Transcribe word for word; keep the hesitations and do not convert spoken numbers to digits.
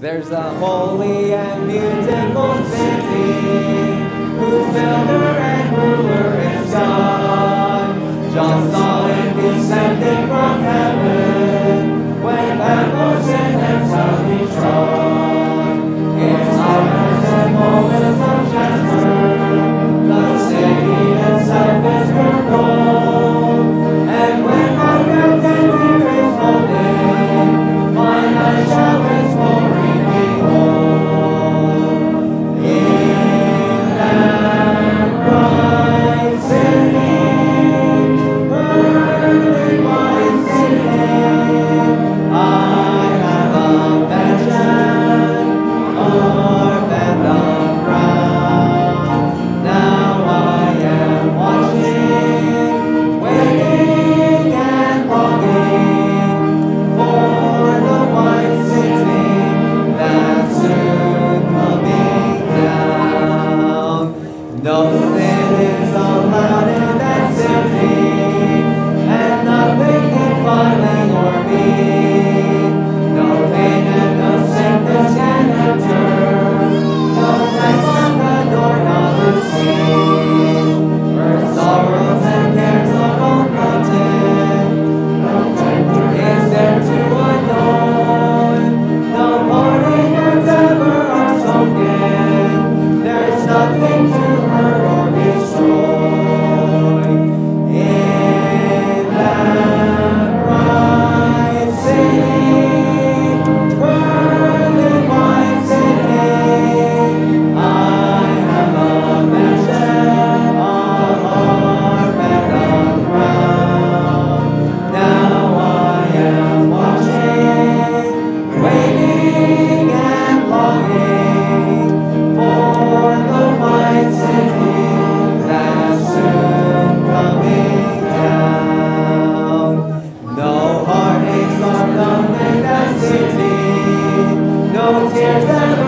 There's a holy and beautiful city, whose builder and ruler is God. John saw it descending from heaven, when Patmos in himself he trod. Its towers and molens of jasper, the city itself is purple. And when my fountain here is folded, mine eyes shall its glory behold. In that bright city, pearly white city, I have a mansion, harp and a crown. Now I am watching, waiting and longing for the white city that's soon coming down. No sin is allowed in that city, and nothing defiling or mean. No pain and no sickness can enter, no night on the doorknob is seen. Her sorrows and cares are all forgotten, no tempter is there to annoy. No mourning or terror are spoken, there's nothing to hurt or destroy. In that bright city, pearly white city, I have a mansion, a harp and a crown. Now I am watching, waiting and longing for the white city that's soon coming down. No heartaches are known in that city, no tears that